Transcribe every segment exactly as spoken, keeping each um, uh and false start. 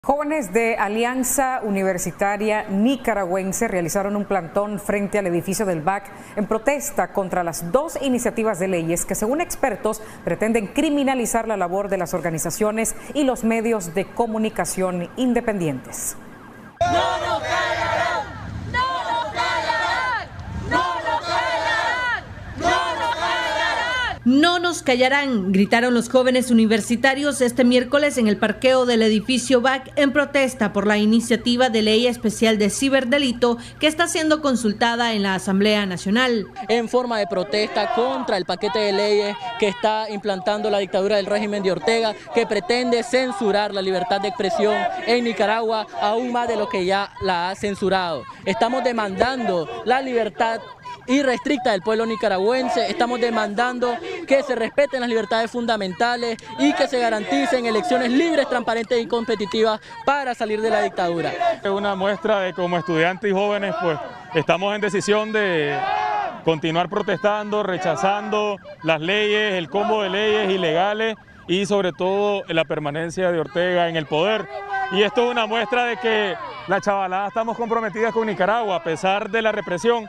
Jóvenes de Alianza Universitaria Nicaragüense realizaron un plantón frente al edificio del B A C en protesta contra las dos iniciativas de leyes que, según expertos, pretenden criminalizar la labor de las organizaciones y los medios de comunicación independientes. ¡No nos callarán! ¡No nos callarán! ¡No nos callarán! ¡No nos callarán! No nos callarán, gritaron los jóvenes universitarios este miércoles en el parqueo del edificio B A C en protesta por la iniciativa de ley especial de ciberdelito que está siendo consultada en la Asamblea Nacional. En forma de protesta contra el paquete de leyes que está implantando la dictadura del régimen de Ortega, que pretende censurar la libertad de expresión en Nicaragua aún más de lo que ya la ha censurado. Estamos demandando la libertad irrestricta del pueblo nicaragüense, estamos demandando que se respeten las libertades fundamentales y que se garanticen elecciones libres, transparentes y competitivas para salir de la dictadura. Es una muestra de como estudiantes y jóvenes pues estamos en decisión de continuar protestando, rechazando las leyes, el combo de leyes ilegales y sobre todo la permanencia de Ortega en el poder. Y esto es una muestra de que la chavalada estamos comprometidas con Nicaragua a pesar de la represión,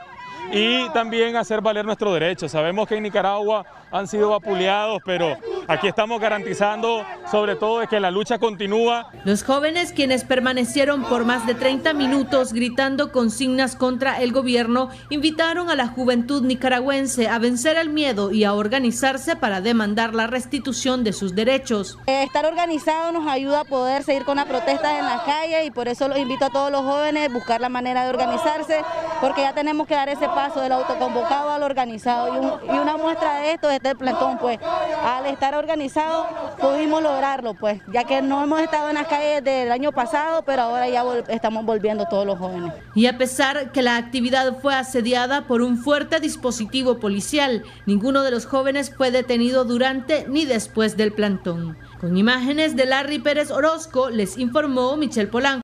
y también hacer valer nuestros derechos. Sabemos que en Nicaragua han sido vapuleados, pero aquí estamos garantizando sobre todo de que la lucha continúa. Los jóvenes, quienes permanecieron por más de treinta minutos gritando consignas contra el gobierno, invitaron a la juventud nicaragüense a vencer el miedo y a organizarse para demandar la restitución de sus derechos. Estar organizado nos ayuda a poder seguir con las protestas en las calles, y por eso los invito a todos los jóvenes a buscar la manera de organizarse, porque ya tenemos que dar ese paso del autoconvocado al organizado, y, un, y una muestra de esto es este plantón. Pues al estar organizado pudimos lograrlo, pues ya que no hemos estado en las calles del año pasado, pero ahora ya vol estamos volviendo todos los jóvenes. Y a pesar que la actividad fue asediada por un fuerte dispositivo policial, ninguno de los jóvenes fue detenido durante ni después del plantón. Con imágenes de Larry Pérez Orozco, les informó Michelle Polanco.